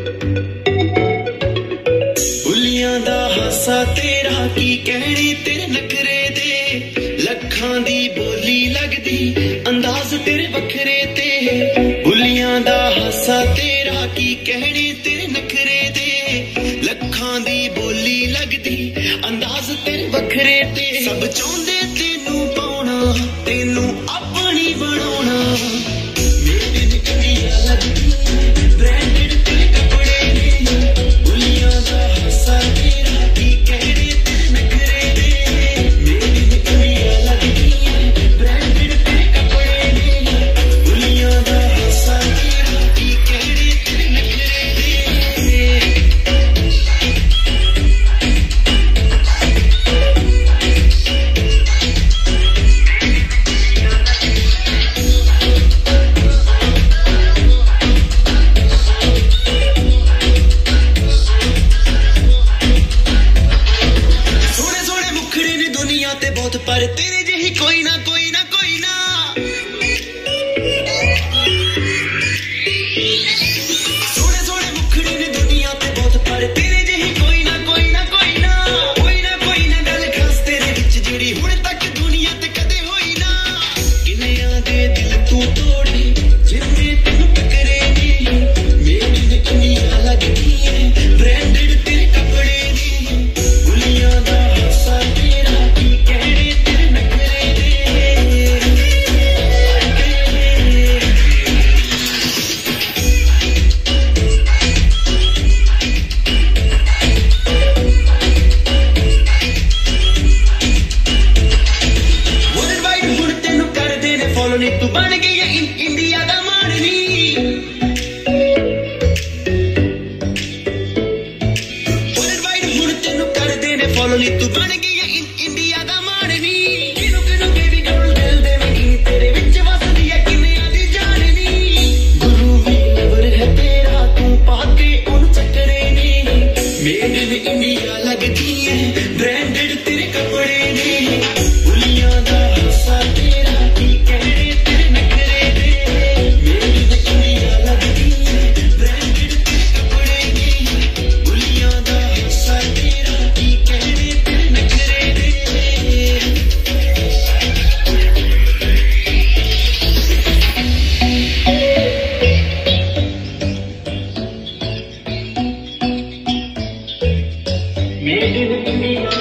बुलियां दा हासा तेरा की कहने तेरे नखरे दे, लखां दी बोली लगदी अंदाज तेरे वखरे ते। बुलियां दा हासा तेरा की कहने तेरे नखरे दे, लखां दी बोली लगदी अंदाज तेरे वखरे ते। सब चाहुंदे तेनू पाउणा, तेनू अपनी बनाउणा। मेरे निकलिया लगदी ब्रांडेड तेरे कपड़े ने, बुलियां दा हासा तेरा की कहने तेरे नखरे दे। मेरे निकलिया लगदी ब्रांडेड तेरे कपड़े ने, बुलियां दा हासा तेरा की कहने तेरे नखरे दे। पर तेरे जही कोई ना कोई ना कोई ना। सोने सोने मुखड़े ने दुनिया ते बहुत, पर तेरे जही कोई ना कोई ना कोई ना। कोई ना कोई ना गल खास तेरे विच जिहड़ी हुण तक दुनिया ते कदे होई ना। किन्नियां दे दिल तू तोड़े जिन्ने तैनू टकरे ने, मेरी ने किन्नियां लगदी है ब्रांडेड तेरे कपड़े ने। बुलियां दा हासा तेरा की कहने तेरे नखरे दे। वर्ल्ड वाइड हुण तैनू करदे ने फॉलो नी, तू बन गई है इंडिया दा मारनी। वर्ल्ड वाइड हुण तैनू करदे ने फॉलो नी, तू बन गई है इंडिया दा मारनी। किनू किनू बेबी गर्ल दिल दे वगी तेरे विच वसदी है किन्नियां दी जाननी। गुरु भी लवर है तेरा तू पाके उन चक्करे ने, मेड इन इंडिया लगदी है ब्रांडेड तेरे कपड़े ने। बुलियां दा हासा तेरा की कहने तेरे नखरे दे, मेड इन इंडिया लगदी है ब्रांडेड तेरे कपड़े ने। बुलियां दा हासा तेरा की कहने तेरे नखरे दे। Made in India